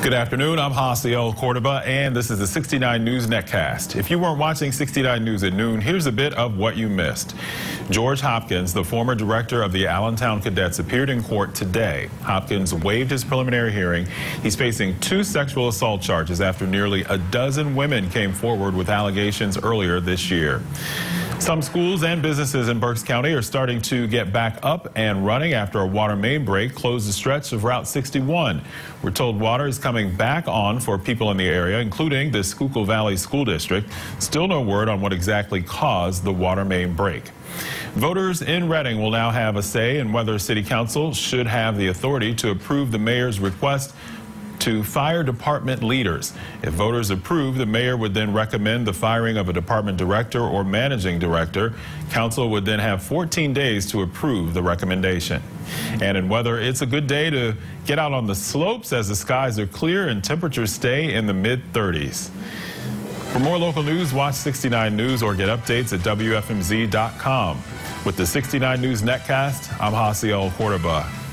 Good afternoon, I'm Hasiel Cordoba, and this is the 69 News Netcast. If you weren't watching 69 News at noon, here's a bit of what you missed. George Hopkins, the former director of the Allentown Cadets, appeared in court today. Hopkins waived his preliminary hearing. He's facing 2 sexual assault charges after nearly a dozen women came forward with allegations earlier this year. Some schools and businesses in Berks County are starting to get back up and running after a water main break closed a stretch of Route 61. We're told water is coming back on for people in the area, including the Schuylkill Valley School District. Still no word on what exactly caused the water main break. Voters in Reading will now have a say in whether City Council should have the authority to approve the mayor's request to fire department leaders. If voters approve, the mayor would then recommend the firing of a department director or managing director. Council would then have 14 days to approve the recommendation. And in weather, it's a good day to get out on the slopes as the skies are clear and temperatures stay in the mid-30s. For more local news, watch 69 News or get updates at WFMZ.com. With the 69 News Netcast, I'm Hasiel Cordoba.